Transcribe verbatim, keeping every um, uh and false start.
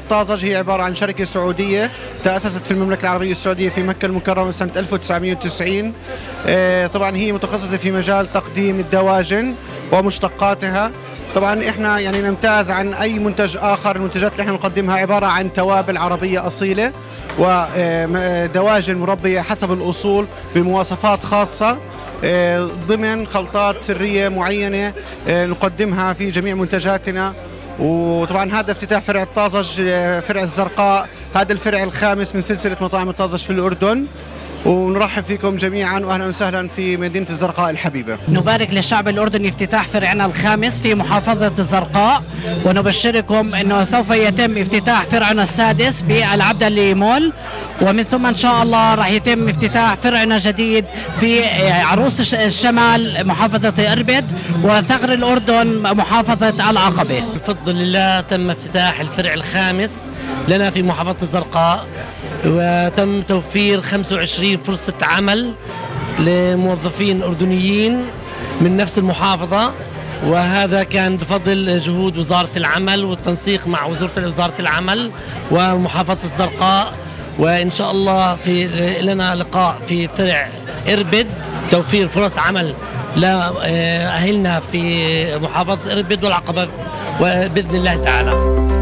طازج هي عبارة عن شركة سعودية تأسست في المملكة العربية السعودية في مكة المكرمة سنة ألف وتسعمئة وتسعين. طبعا هي متخصصة في مجال تقديم الدواجن ومشتقاتها. طبعا احنا يعني نمتاز عن اي منتج اخر. المنتجات اللي احنا نقدمها عباره عن توابل عربيه اصيله ودواجن مربيه حسب الاصول بمواصفات خاصه ضمن خلطات سريه معينه نقدمها في جميع منتجاتنا. وطبعا هذا افتتاح فرع الطازج، فرع الزرقاء، هذا الفرع الخامس من سلسله مطاعم الطازج في الاردن. ونرحب فيكم جميعا واهلا وسهلا في مدينه الزرقاء الحبيبه. نبارك للشعب الاردني افتتاح فرعنا الخامس في محافظه الزرقاء، ونبشركم انه سوف يتم افتتاح فرعنا السادس بالعبدلي مول، ومن ثم ان شاء الله راح يتم افتتاح فرعنا جديد في عروس الشمال محافظه اربد، وثغر الاردن محافظه العقبه. بفضل الله تم افتتاح الفرع الخامس لنا في محافظه الزرقاء، وتم توفير خمسة وعشرين فرصة عمل لموظفين أردنيين من نفس المحافظة، وهذا كان بفضل جهود وزارة العمل والتنسيق مع وزارة العمل ومحافظة الزرقاء. وإن شاء الله في لنا لقاء في فرع إربد توفير فرص عمل لأهلنا في محافظة إربد والعقبة وبإذن الله تعالى.